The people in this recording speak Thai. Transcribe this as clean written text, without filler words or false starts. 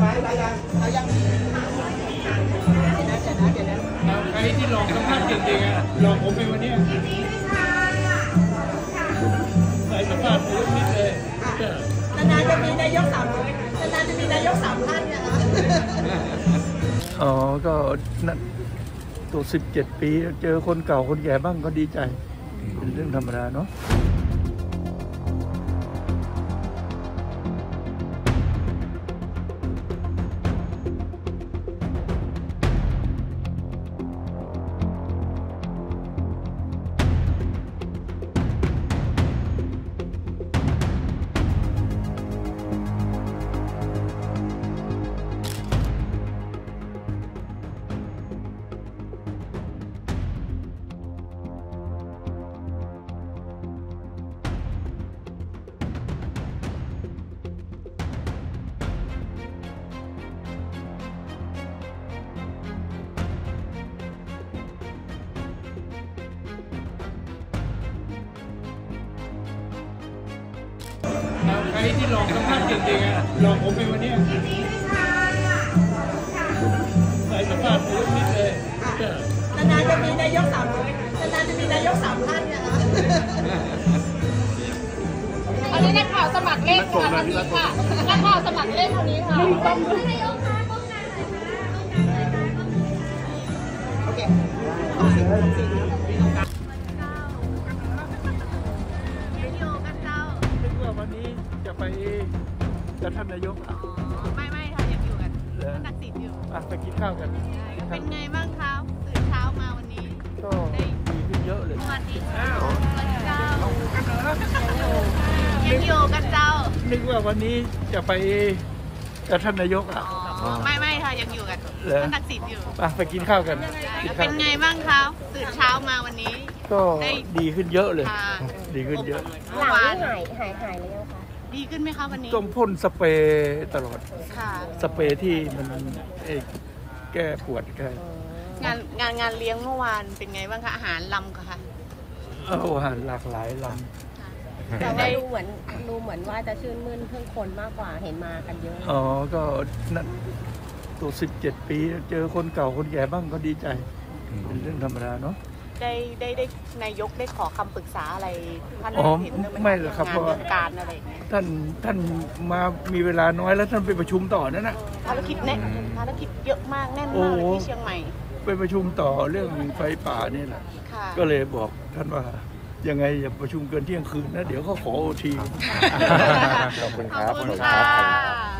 ใครที่หลอกสัมภาษณ์เก่งๆอ่ะหลอกผมในวันนี้ใส่สัมภาษณ์ผมนิดเลยนานๆจะมีนายก3 ท่านเนี่ยนะอ๋อก็นั่นตัว17 ปีเจอคนเก่าคนแก่บ้างก็ดีใจเป็นเรื่องธรรมดาเนาะใครที่หลอกสัมภาษณ์เก่งๆอ่ะหลอกผมในวันนี้ใส่สัมภาษณ์ผมนิดเลยนานๆจะมีนายก3 ท่านเนี่ยนะอันนี้นักข่าวสมัครเล่นค่ะวันนี้ค่ะนักข่าวสมัครเล่นวันนี้ค่ะโอเคนึกว่าวันนี้จะไปกับท่านนายกไม่ค่ะยังอยู่กันท่านทักษิณอยู่ไปกินข้าวกันเป็นไงบ้างคะตื่นเช้ามาวันนี้ก็ดีขึ้นเยอะเลยสวัสดีค่ะเจ้ายังอยู่กันเจ้านึกว่าวันนี้จะไปกับท่านนายกไม่ค่ะยังอยู่กันท่านทักษิณอยู่ไปกินข้าวกันเป็นไงบ้างคะตื่นเช้ามาวันนี้ก็ดีขึ้นเยอะเลยดีขึ้นเยอะเมื่อวานหายเลยคะดีขึ้นไหมคะวันนี้ต้องพ่นสเปรย์ตลอดค่ะสเปรย์ที่มันแก้ปวดงานเลี้ยงเมื่อวานเป็นไงบ้างคะอาหารลำค่ะอาหารหลากหลายลำแต่ว่าดูเหมือนว่าจะชื่นมื่นเพิ่งคนมากกว่าเห็นมากันเยอะก็นั่นตัว17 ปีเจอคนเก่าคนแก่บ้างก็ดีใจเป็นเรื่องธรรมดาเนาะได้นายกได้ขอคำปรึกษาอะไรท่านเห็นไม่หรอกครับเพราะการอะไรอย่างเงี้ยท่านมามีเวลาน้อยแล้วท่านไปประชุมต่อนั่นนะภารกิจเยอะมากแน่นมากเลยที่เชียงใหม่ไปประชุมต่อเรื่องไฟป่านี่แหละก็เลยบอกท่านว่ายังไงอย่าประชุมเกินเที่ยงคืนนะเดี๋ยวเขาขอโอทีขอบคุณครับ